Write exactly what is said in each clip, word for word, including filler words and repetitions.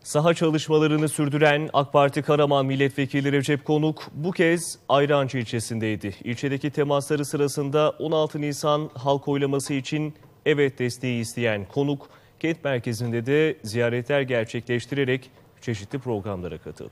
Saha çalışmalarını sürdüren AK Parti Karaman Milletvekili Recep Konuk bu kez Ayrancı ilçesindeydi. İlçedeki temasları sırasında on altı Nisan halk oylaması için evet desteği isteyen Konuk, kent merkezinde de ziyaretler gerçekleştirerek çeşitli programlara katıldı.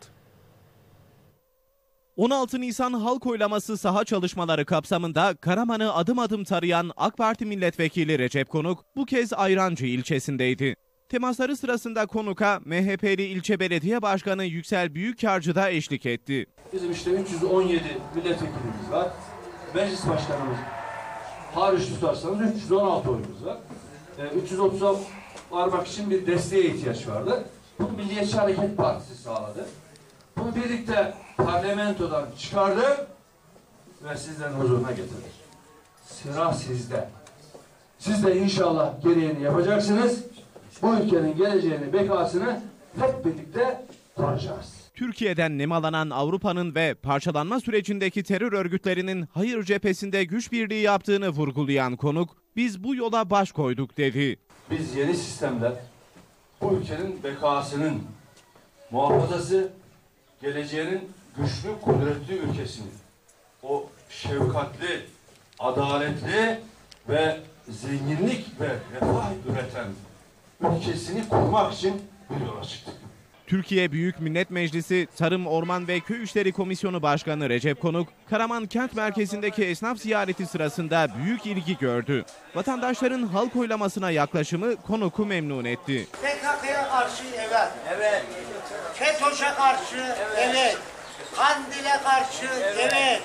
on altı Nisan halk oylaması saha çalışmaları kapsamında Karaman'ı adım adım tarayan AK Parti Milletvekili Recep Konuk bu kez Ayrancı ilçesindeydi. Temasları sırasında Konuk'a M H P'li ilçe belediye başkanı Yüksel Büyükkarcı da eşlik etti. Bizim işte üç yüz on yedi milletvekilimiz var. Meclis başkanımız hariç tutarsanız üç yüz on altı oyumuz var. E, üç yüz otuza varmak için bir desteğe ihtiyaç vardı. Bunu Milliyetçi Hareket Partisi sağladı. Bunu birlikte parlamentodan çıkardı ve sizlerin huzuruna getirdi. Sıra sizde. Siz de inşallah gereğini yapacaksınız. Bu ülkenin geleceğini, bekasını hep birlikte kuracağız. Türkiye'den nemalanan Avrupa'nın ve parçalanma sürecindeki terör örgütlerinin hayır cephesinde güç birliği yaptığını vurgulayan Konuk, biz bu yola baş koyduk dedi. Biz yeni sistemler bu ülkenin bekasının muhafazası, geleceğinin güçlü, kudretli ülkesini, o şefkatli, adaletli ve zenginlik ve refah üreten ülkesini kurmak için bir yola çıktık. Türkiye Büyük Millet Meclisi Tarım, Orman ve Köy İşleri Komisyonu Başkanı Recep Konuk, Karaman kent merkezindeki esnaf ziyareti sırasında büyük ilgi gördü. Vatandaşların halk oylamasına yaklaşımı Konuk'u memnun etti. P K K'ya karşı evet, evet. FETÖ'ye karşı evet, evet. Kandil'e karşı evet. evet.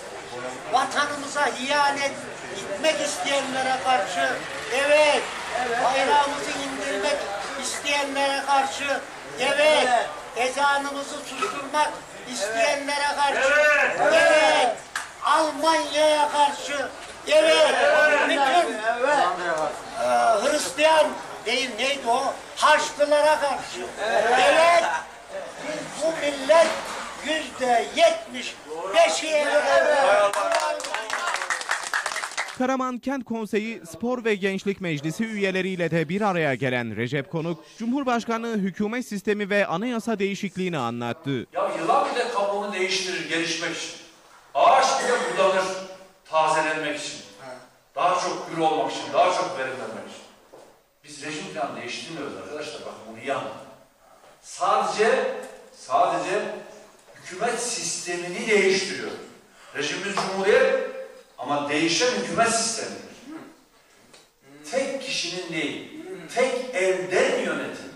Vatanımıza ihanet etmek isteyenlere karşı evet, evet. Bayrağımızı indirmek isteyenlere karşı evet, evet. Ezanımızı susturmak isteyenlere karşı evet, evet. evet. Almanya'ya karşı evet, evet. Bütün evet. e, Hristiyan değil neydi o? Haçlılara karşı evet. evet. Biz bu millet yüzde yetmiş beşi evet. Karaman Kent Konseyi Spor ve Gençlik Meclisi üyeleriyle de bir araya gelen Recep Konuk, Cumhurbaşkanlığı hükümet sistemi ve anayasa değişikliğini anlattı. Ya yılan bile kabuğunu değiştirir gelişmek için. Ağaç bile budanır tazelenmek için. Daha çok gür olmak için, daha çok verimlenmek için. Biz rejim falan değiştirmiyoruz arkadaşlar. Bakın bunu iyi anlayın. Sadece, sadece hükümet sistemini değiştiriyor. Rejimimiz cumhuriyet ama değişen hükümet sistemidir. Tek kişinin değil, tek elden yönetim.